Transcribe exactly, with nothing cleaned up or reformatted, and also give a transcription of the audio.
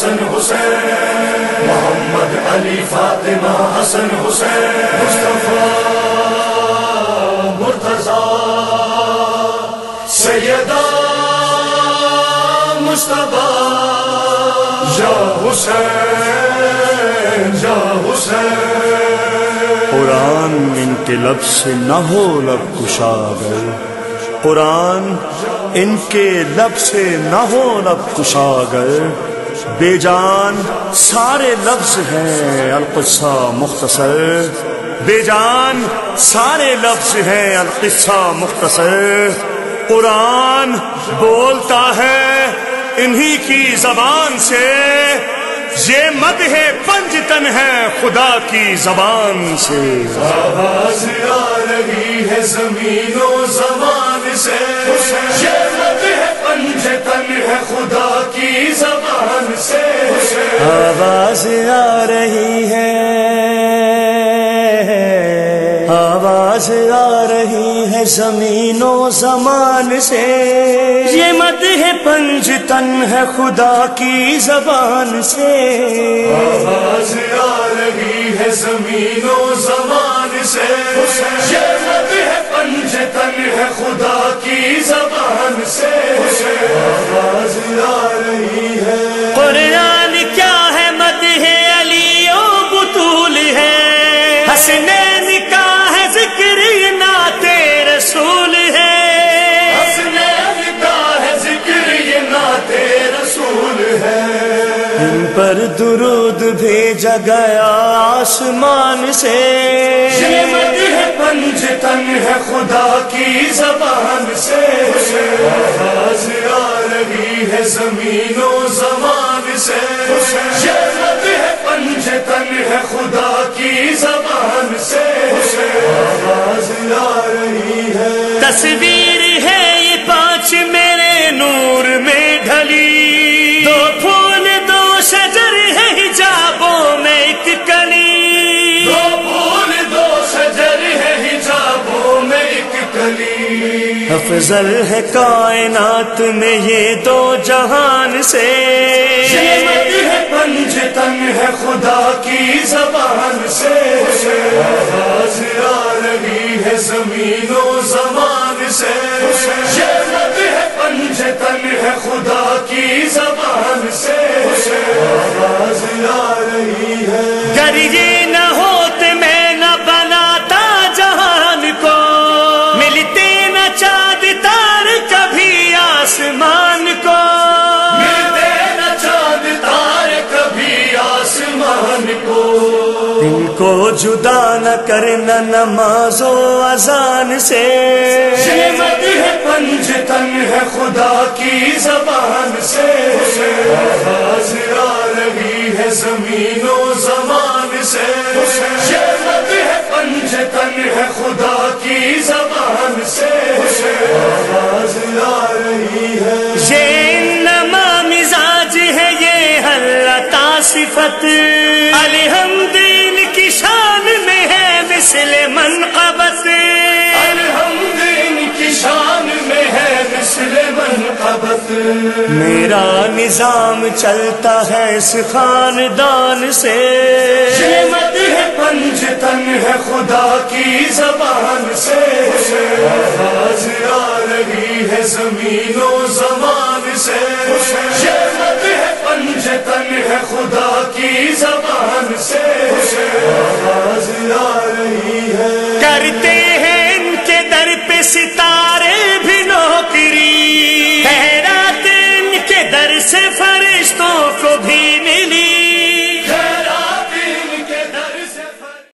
حسن حسین، محمد علی فاطمہ حسن حسین، مصطفیٰ مرتضیٰ سیدہ مصطفیٰ، یا حسین یا حسین۔ قرآن ان کے لب سے نہ ہو لب کشاگر، قرآن ان کے لب سے نہ ہو لب کشاگر، بے جان سارے لفظ ہیں القصہ مختصر، بے جان سارے لفظ ہیں القصہ مختصر۔ قرآن بولتا ہے انہی کی زبان سے، یہ مدح پنجتن ہے خدا کی زبان سے۔ آواز آ رہی ہے زمین و زمان سے، یہ مدح پنجتن ہے خدا کی زبان سے۔ آواز آ رہی ہے، آواز آ رہی ہے زمین و زمان سے، یہ مدح پنجتن ہے خدا کی زبان سے۔ آواز آ رہی ہے زمین و زمان سے، یہ مدح پنجتن ہے خدا کی زبان سے۔ آواز آ رہی ہے۔ قرآن کیا ہے مدح علی و بطول ہے، حسنین کا ہے ذکر نعت رسول ہے، حسنین کا ہے ذکر یہ نعت رسول ہے۔ ان پر درود بھیجا گیا آسمان سے، یہ مدح پنجتن ہے خدا کی زبان سے۔ آواز آ رہی ہے زمین و زمان سے، یہ مدح پنجتن ہے خدا کی زبان سے۔ آواز آ رہی ہے۔ تصویر ہے یہ پانچ میرے نور میں ڈھلی، دو پھول دو شجر ہے حجابوں میں ایک کلی، دو پھول دو شجر ہے حجابوں میں ایک کلی۔ افضل ہے کائنات میں یہ دو جہان سے، یہ مدح پنجتن ہے خدا کی زبان سے۔ آواز آ رہی ہے زمین و زمان سے، یہ مدح پنجتن ہے خدا کی زبان سے۔ آواز آ رہی ہے۔ گر یہ نہ ہوتے میں نہ بناتا جہان کو، ملتے نہ چاند تار کبھی آسمان کو، ملتے نہ چاند تارے کبھی آسمان کو۔ ان کو جدا نہ کرنا نماز و اذان سے، یہ مدح پنجتن ہے خدا کی زبان سے۔ آواز آ رہی ہے زمین و زمان سے، یہ مدح پنجتن ہے خدا کی زبان سے۔ آواز آ رہی ہے۔ یہ انما مزاج ہے یہ ہر عطا صفت، الحمد ان کی شان میں ہے مثل منقبت، الحمد ان کی شان میں ہے مثل منقبت۔ میرا نظام چلتا ہے اس خاندان سے، یہ مدح پنجتن ہے خدا کی زبان سے۔ آواز آ رہی ہے زمین و